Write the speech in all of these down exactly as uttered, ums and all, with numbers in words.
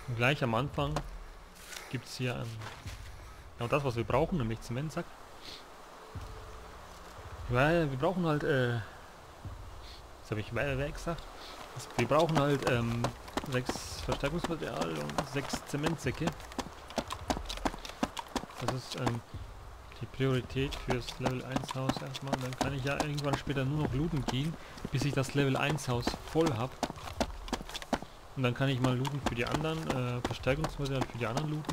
Und gleich am Anfang gibt es hier ähm, genau das, was wir brauchen, nämlich Zementsack. Weil wir brauchen halt, äh, jetzt habe ich wer gesagt. Also wir brauchen halt ähm, sechs Verstärkungsmaterial und sechs Zementsäcke. Das ist ähm, die Priorität fürs Level eins Haus erstmal. Und dann kann ich ja irgendwann später nur noch looten gehen, bis ich das Level eins Haus voll habe. Und dann kann ich mal looten für die anderen, äh, Verstärkungsmaterial für die anderen looten.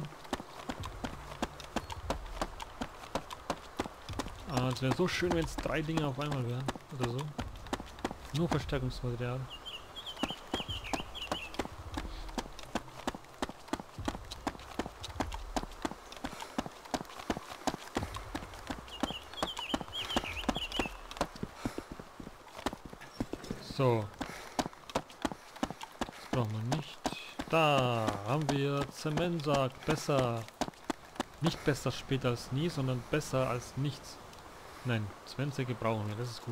Ah, es wäre so schön, wenn es drei Dinge auf einmal wären. Oder so. Nur Verstärkungsmaterial. So. Das brauchen wir nicht. Da haben wir Zementsack. Besser. Nicht besser später als nie, sondern besser als nichts. Nein, Zementsäcke brauchen wir. Das ist gut.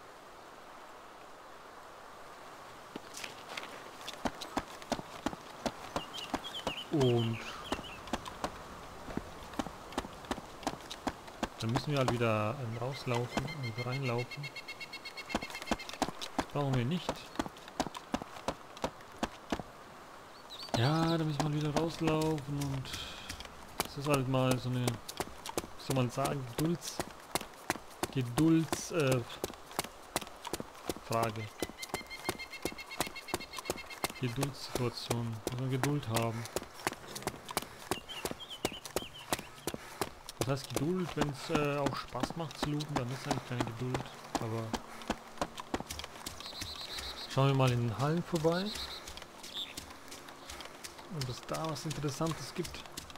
Und dann müssen wir halt wieder ähm, rauslaufen und reinlaufen. Das brauchen wir nicht. Ja, da müssen wir wieder rauslaufen und das ist halt mal so eine, wie soll man sagen, Gedulds, Gedulds, äh, Frage. Geduldssituation. Muss man Geduld haben. Das heißt Geduld, wenn es äh, auch Spaß macht zu looten, dann ist eigentlich keine Geduld. Aber schauen wir mal in den Hallen vorbei. Und dass da was Interessantes gibt.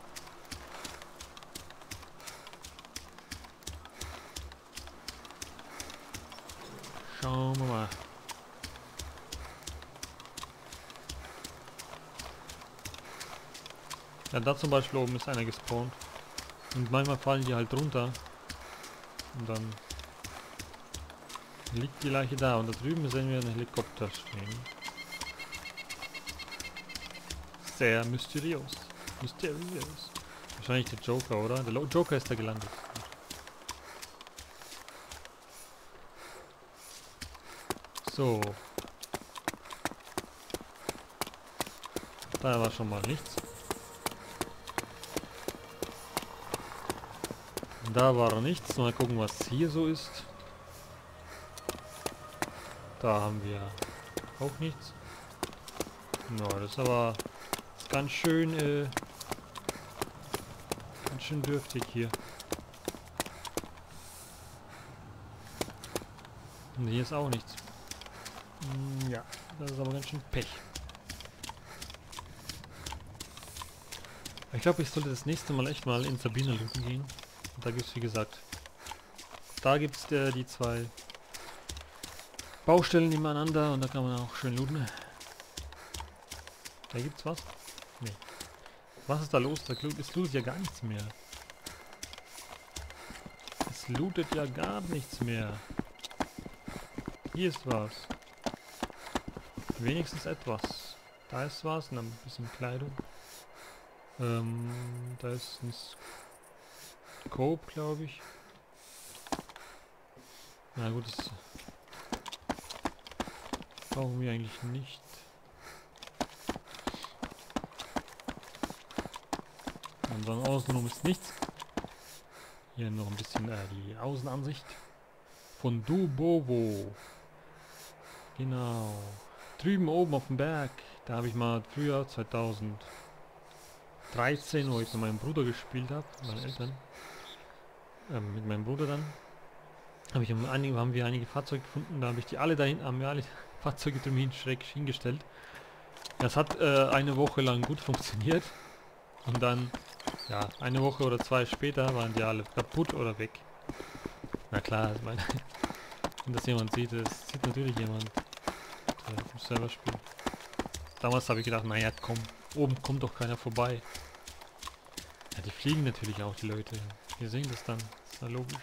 Schauen wir mal. Ja, da zum Beispiel oben ist einer gespawnt. Und manchmal fallen die halt runter. Und dann liegt die Leiche da. Und da drüben sehen wir einen Helikopter stehen. Sehr mysteriös. Mysteriös. Wahrscheinlich der Joker, oder? Der Lo- Joker ist da gelandet. So. Da war schon mal nichts. Da war nichts. Mal gucken, was hier so ist. Da haben wir auch nichts. Na, no, das ist aber ganz schön, äh, ganz schön dürftig hier. Und hier ist auch nichts. Mm, ja, das ist aber ganz schön Pech. Ich glaube, ich sollte das nächste Mal echt mal in Sabina looten gehen. Und da gibt es, wie gesagt, da gibt es äh, die zwei Baustellen nebeneinander und da kann man auch schön looten. Da gibt's was? Nee. Was ist da los? Da es lootet ja gar nichts mehr. Es lootet ja gar nichts mehr. Hier ist was. Wenigstens etwas. Da ist was und ein bisschen Kleidung. Ähm, da ist ein Scope, glaube ich. Na gut, das brauchen wir eigentlich nicht. Und dann außenrum ist nichts. Hier noch ein bisschen äh, die Außenansicht von Dubovo. Genau. Drüben oben auf dem Berg. Da habe ich mal früher, zweitausenddreizehn, wo ich mit meinem Bruder gespielt habe, meinen Eltern. Ähm, mit meinem Bruder dann. Hab ich um einige, haben wir einige Fahrzeuge gefunden. Da habe ich die alle dahin, haben wir alle Fahrzeuge drumhin schräg hingestellt. Das hat äh, eine Woche lang gut funktioniert. Und dann, ja, eine Woche oder zwei später waren die alle kaputt oder weg. Na klar, ich meine, wenn das jemand sieht, das sieht natürlich jemand, der im Server spielt. Damals habe ich gedacht, naja, komm, oben kommt doch keiner vorbei. Ja, die fliegen natürlich auch, die Leute. Wir sehen das dann, das ist ja logisch.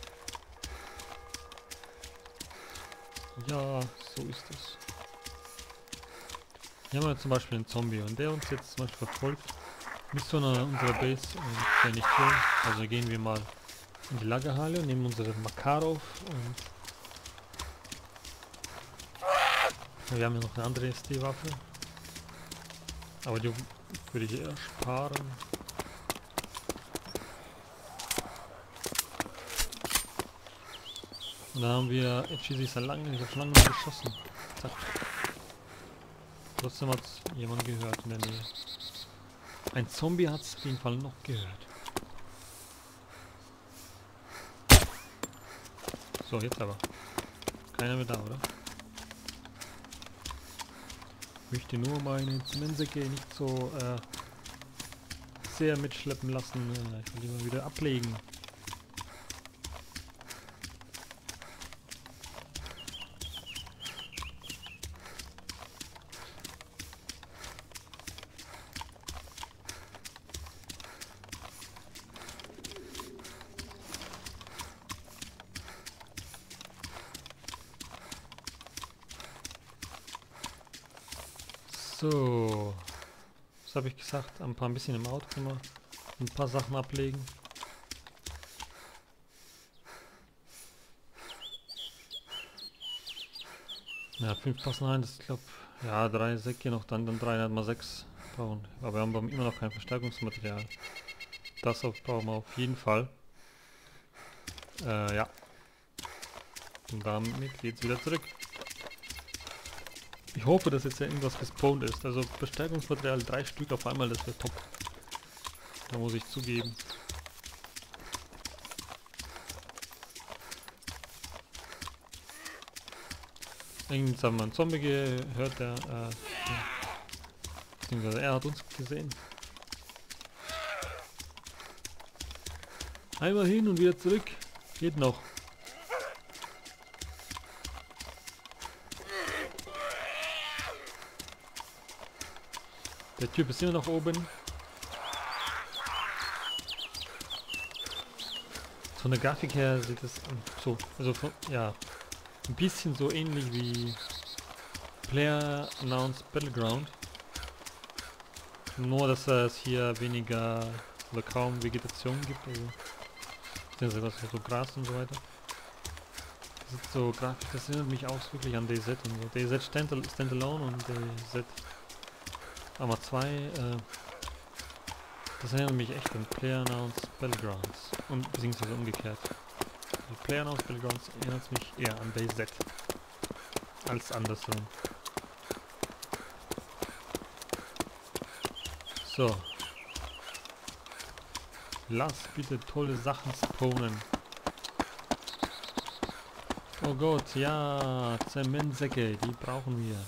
Ja, so ist es. Hier haben wir zum Beispiel einen Zombie und der uns jetzt zum Beispiel verfolgt bis zu einer unserer Base und der nicht schön. Also gehen wir mal in die Lagerhalle und nehmen unsere Makarov und wir haben ja noch eine andere S D-Waffe. Aber die würde ich eher sparen. Und dann haben wir, jetzt schieße ich seit langem nicht auf Schlangen geschossen. Zack. Trotzdem hat es jemand gehört in der Nähe. Ein Zombie hat es auf jeden Fall noch gehört. So, jetzt aber. Keiner mehr da, oder? Ich möchte nur meine Zementsäcke nicht so äh, sehr mitschleppen lassen. Äh, ich will die mal wieder ablegen. So, was habe ich gesagt? Ein paar ein bisschen im Auto immer ein paar Sachen ablegen. Ja, fünf passen rein, das ich glaube, ja, drei Säcke noch, dann, dann drei mal sechs brauchen. Aber wir haben immer noch kein Verstärkungsmaterial. Das auf, brauchen wir auf jeden Fall. Äh, ja. Und damit geht's wieder zurück. Ich hoffe, dass jetzt ja irgendwas gespawnt ist. Also Verstärkungsmaterial, drei Stück auf einmal, das wäre top. Da muss ich zugeben. Irgendwann haben wir einen Zombie gehört, der, äh, ja. Beziehungsweise er hat uns gesehen. Einmal hin und wieder zurück. Geht noch. Der Typ ist immer noch oben. Von der Grafik her sieht es so, also von, ja, ein bisschen so ähnlich wie PlayerUnknown's Battleground. Nur, dass es hier weniger oder kaum Vegetation gibt, also beziehungsweise so Gras und so weiter. Das ist so grafisch, das erinnert mich auch wirklich an D Z und so. D Z Standalone und D Z Arma zwei, äh, das erinnert mich echt an PlayerUnknown's Battlegrounds. Und beziehungsweise umgekehrt. Also PlayerUnknown's Battlegrounds erinnert mich eher an D Z als andersrum. So. Lass bitte tolle Sachen spawnen. Oh Gott, ja, Zementsäcke, die brauchen wir.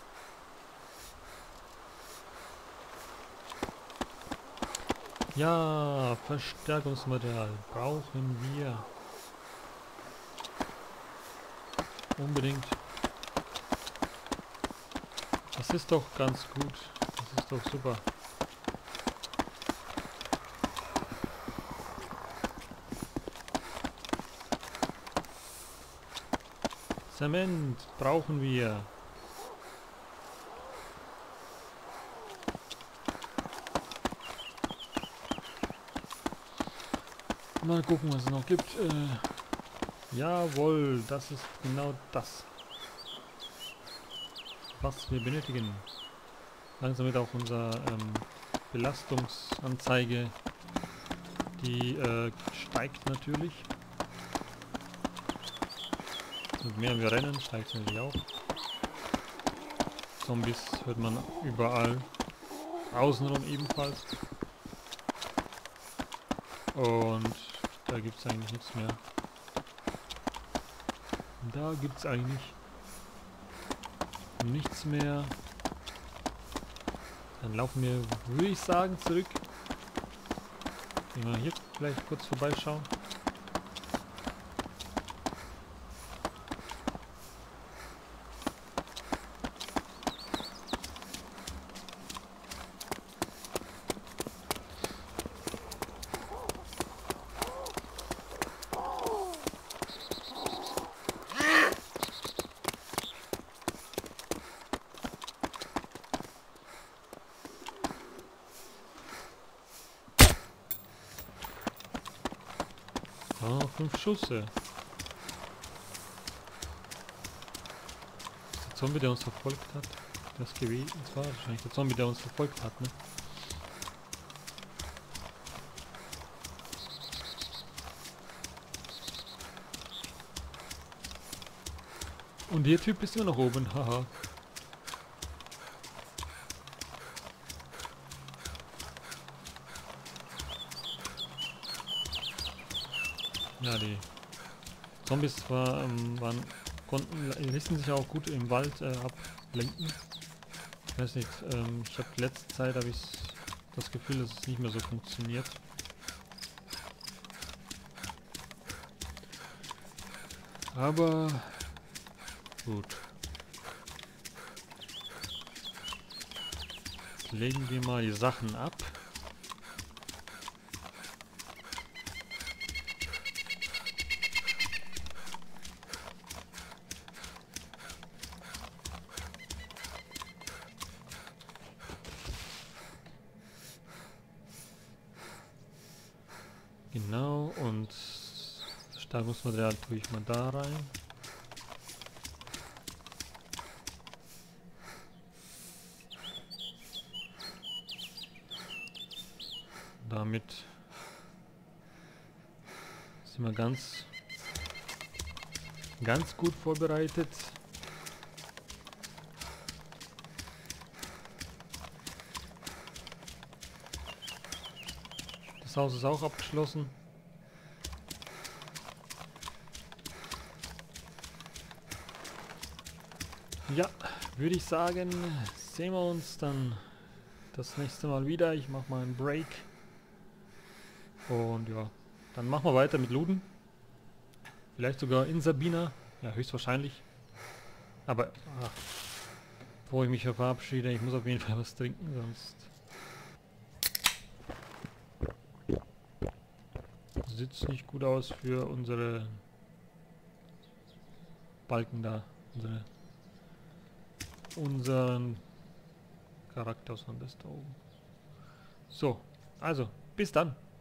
Ja, Verstärkungsmaterial brauchen wir. Unbedingt. Das ist doch ganz gut. Das ist doch super. Zement brauchen wir. Mal gucken, was es noch gibt. Äh, jawohl, das ist genau das, was wir benötigen. Langsam wird auch unser ähm, Belastungsanzeige, die äh, steigt natürlich. Und mehr wir rennen, steigt es natürlich auch. Zombies hört man überall. Außenrum ebenfalls. Und da gibt es eigentlich nichts mehr. Da gibt es eigentlich nichts mehr. Dann laufen wir, würde ich sagen, zurück. Gehen wir hier vielleicht kurz vorbeischauen. fünf Schüsse. Der Zombie, der uns verfolgt hat. Das gewesen. Das war wahrscheinlich der Zombie, der uns verfolgt hat, ne? Und der Typ ist immer noch oben, haha. Ja, die Zombies war, ähm, waren, konnten, ließen sich auch gut im Wald äh, ablenken. Ich weiß nicht, ähm, ich habe die letzte Zeit habe ich das Gefühl, dass es nicht mehr so funktioniert. Aber gut. Jetzt legen wir mal die Sachen ab. Genau, und das Stärkungsmaterial tue ich mal da rein. Damit sind wir ganz, ganz gut vorbereitet. Das Haus ist auch abgeschlossen. Ja, würde ich sagen, sehen wir uns dann das nächste Mal wieder. Ich mache mal einen Break. Und ja, dann machen wir weiter mit Looten. Vielleicht sogar in Sabina. Ja, höchstwahrscheinlich. Aber, ach, bevor ich mich verabschiede, ich muss auf jeden Fall was trinken, sonst sieht es nicht gut aus für unsere Balken da. Unsere, unseren Charakter, sondern das da oben. So, also, bis dann.